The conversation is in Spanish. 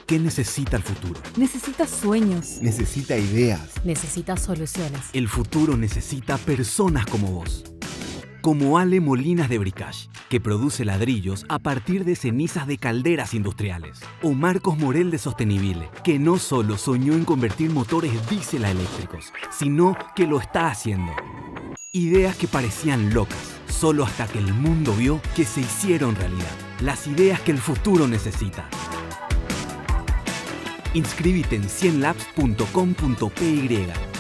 ¿Qué necesita el futuro? Necesita sueños. Necesita ideas. Necesita soluciones. El futuro necesita personas como vos. Como Ale Molinas de Bricage, que produce ladrillos a partir de cenizas de calderas industriales. O Marcos Morel de Sostenible, que no solo soñó en convertir motores diésel a eléctricos, sino que lo está haciendo. Ideas que parecían locas, solo hasta que el mundo vio que se hicieron realidad. Las ideas que el futuro necesita. Inscríbete en 100labs.com.py.